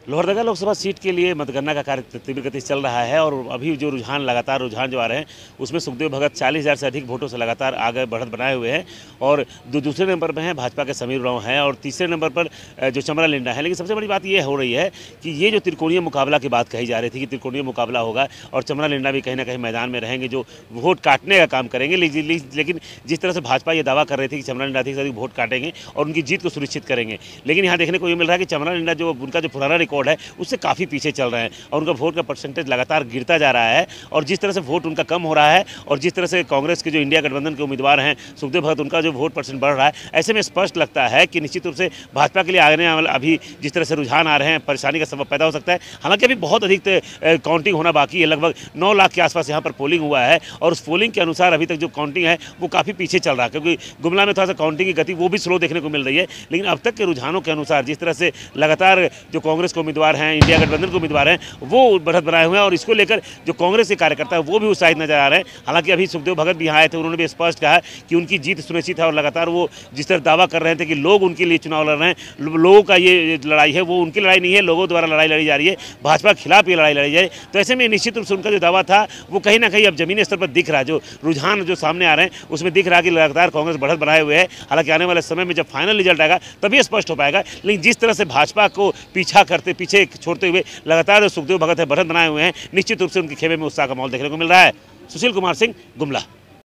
Lohardaga Lok Sabha seat के लिए मतगणना का कार्य तीव्र गति से चल रहा है और अभी जो रुझान जो आ रहे हैं उसमें सुखदेव भगत 40,000 से अधिक वोटों से लगातार आगे बढ़त बनाए हुए हैं और दूसरे नंबर पर हैं भाजपा के समीर उरांव हैं और तीसरे नंबर पर जो चमरा लिंडा है। लेकिन सबसे बड़ी बात यह हो रही है कि ये जो त्रिकोणीय मुकाबला की बात कही जा रही थी कि त्रिकोणीय मुकाबला होगा और चमरा लिंडा भी कहीं ना कहीं मैदान में रहेंगे जो वोट काटने का काम करेंगे। लेकिन जिस तरह से भाजपा ये दावा कर रही थी कि चमरा लिंडा अधिक से अधिक वोट काटेंगे और उनकी जीत को सुनिश्चित करेंगे, लेकिन यहाँ देखने को ये मिल रहा है कि चमरा लिंडा जो उनका जो पुराना रिकॉर्ड है उससे काफ़ी पीछे चल रहे हैं और उनका वोट का परसेंटेज लगातार गिरता जा रहा है। और जिस तरह से वोट उनका कम हो रहा है और जिस तरह से कांग्रेस के जो इंडिया गठबंधन के उम्मीदवार हैं सुखदेव भगत, उनका जो वोट परसेंट बढ़ रहा है, ऐसे में स्पष्ट लगता है कि निश्चित रूप से भाजपा के लिए आने वाला अभी जिस तरह से रुझान आ रहे हैं परेशानी का सबब पैदा हो सकता है। हालांकि अभी बहुत अधिक काउंटिंग होना बाकी है, लगभग 9 लाख के आसपास यहाँ पर पोलिंग हुआ है और उस पोलिंग के अनुसार अभी तक जो काउंटिंग है वो काफ़ी पीछे चल रहा है, क्योंकि गुमला में थोड़ा सा काउंटिंग की गति वो भी स्लो देखने को मिल रही है। लेकिन अब तक के रुझानों के अनुसार जिस तरह से लगातार जो कांग्रेस के उम्मीदवार हैं, इंडिया गठबंधन के उम्मीदवार हैं, वो बढ़त बनाए हुए हैं और इसको लेकर जो कांग्रेस के कार्यकर्ता है वो भी उत्साहित नजर आ रहे हैं। हालांकि अभी सुखदेव भगत भी यहाँ आए थे, उन्होंने भी स्पष्ट कहा कि उनकी जीत सुनिश्चित है और लगातार वो जिस तरह दावा कर रहे थे कि लोग उनके लिए चुनाव लड़ रहे हैं, लोगों का ये लड़ाई है वो उनकी लड़ाई नहीं है, लोगों द्वारा लड़ाई लड़ी जा रही है, भाजपा के खिलाफ ये लड़ाई लड़ी जा रही है। तो ऐसे में निश्चित रूप से उनका जो दावा था वो कहीं ना कहीं अब जमीनी स्तर पर दिख रहा है, जो रुझान जो सामने आ रहे हैं उसमें दिख रहा है कि लगातार कांग्रेस बढ़त बनाए हुए है। हालांकि आने वाले समय में जब फाइनल रिजल्ट आएगा तभी स्पष्ट हो पाएगा। लेकिन जिस तरह से भाजपा को पीछे छोड़ते हुए लगातार सुखदेव भगत है बढ़त बनाए हुए हैं, निश्चित रूप से उनके खेमे में उत्साह का माहौल देखने को मिल रहा है। सुशील कुमार सिंह, गुमला।